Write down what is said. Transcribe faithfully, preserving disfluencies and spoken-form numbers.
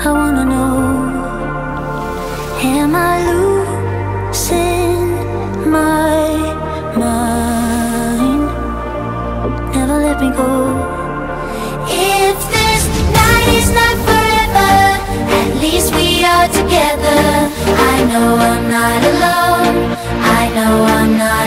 I wanna know, am I losing my mind? Never let me go. If this night is not forever, at least we are together. I know I'm not alone, I know I'm not